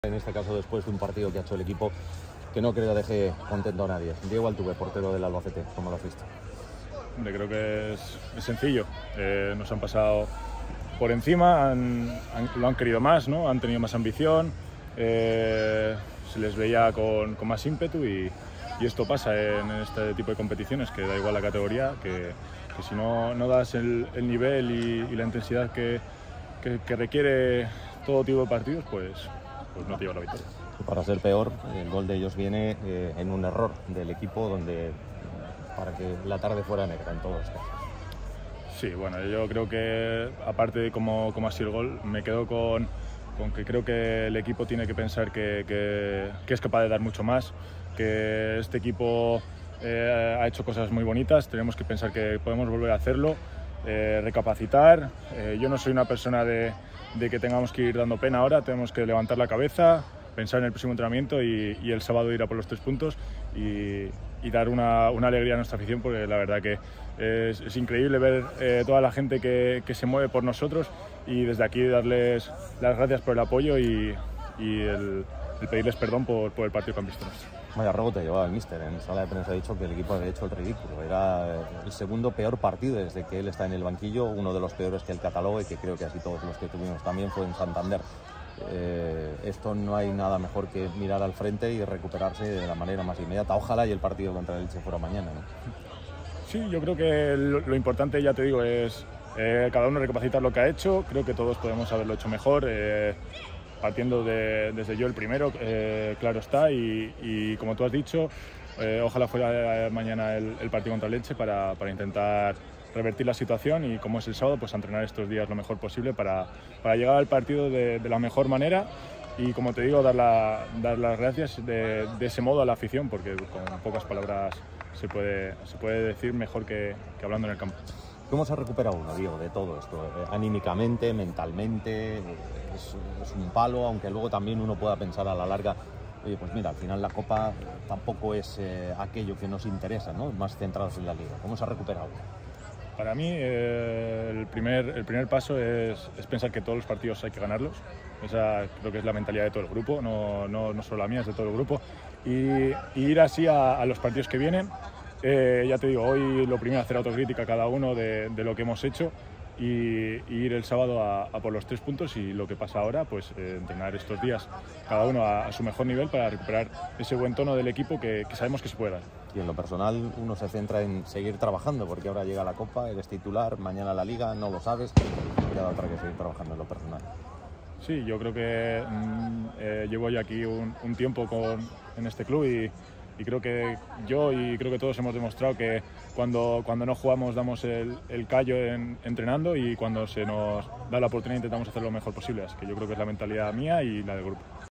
En este caso, después de un partido que ha hecho el equipo, que no creo que deje contento a nadie. Diego Altuve, portero del Albacete, ¿cómo lo has visto? Creo que es sencillo. Nos han pasado por encima, lo han querido más, ¿no? Han tenido más ambición, se les veía con más ímpetu y esto pasa en este tipo de competiciones, que da igual la categoría, que si no das el nivel y la intensidad que requiere todo tipo de partidos, pues no te lleva la victoria. Para ser peor, el gol de ellos viene en un error del equipo para que la tarde fuera negra en todos los casos. Sí, bueno, yo creo que aparte de cómo ha sido el gol, me quedo con que creo que el equipo tiene que pensar que es capaz de dar mucho más, que este equipo ha hecho cosas muy bonitas, tenemos que pensar que podemos volver a hacerlo, recapacitar. Yo no soy una persona de que tengamos que ir dando pena ahora, tenemos que levantar la cabeza, pensar en el próximo entrenamiento y el sábado ir a por los 3 puntos y dar una alegría a nuestra afición, porque la verdad que es increíble ver toda la gente que se mueve por nosotros, y desde aquí darles las gracias por el apoyo y el pedirles perdón por el partido que han visto nuestro. Vaya robo te llevaba el míster. En sala de prensa ha dicho que el equipo había hecho el ridículo. Era el segundo peor partido desde que él está en el banquillo, uno de los peores que él cataloga, y que creo que así todos los que tuvimos también fue en Santander. Esto no hay nada mejor que mirar al frente y recuperarse de la manera más inmediata. Ojalá y el partido contra el Elche fuera mañana, ¿no? Sí, yo creo que lo importante, ya te digo, es cada uno recapacitar lo que ha hecho. Creo que todos podemos haberlo hecho mejor, partiendo desde yo el primero, claro está, y como tú has dicho, ojalá fuera mañana el partido contra el Elche para intentar revertir la situación, y como es el sábado, pues a entrenar estos días lo mejor posible para llegar al partido de la mejor manera, y como te digo, dar las gracias de ese modo a la afición, porque con pocas palabras se puede decir mejor que hablando en el campo. ¿Cómo se ha recuperado uno, Diego, de todo esto? Anímicamente, mentalmente, es un palo, aunque luego también uno pueda pensar a la larga, oye, pues mira, al final la Copa tampoco es aquello que nos interesa, ¿no? Más centrados en la Liga. ¿Cómo se ha recuperado? Para mí el primer paso es pensar que todos los partidos hay que ganarlos. Esa creo que es la mentalidad de todo el grupo, no solo la mía, es de todo el grupo. Y ir así a los partidos que vienen. Ya te digo, hoy lo primero es hacer autocrítica a cada uno de lo que hemos hecho, y ir el sábado a por los 3 puntos, y lo que pasa ahora, pues entrenar estos días cada uno a su mejor nivel para recuperar ese buen tono del equipo que sabemos que se puede dar. Y en lo personal uno se centra en seguir trabajando, porque ahora llega la Copa, eres titular, mañana la Liga, no lo sabes, queda otra que seguir trabajando en lo personal. Sí, yo creo que llevo ya aquí un tiempo en este club, y creo que creo que todos hemos demostrado que cuando no jugamos damos el callo entrenando, y cuando se nos da la oportunidad intentamos hacer lo mejor posible. Así que yo creo que es la mentalidad mía y la del grupo.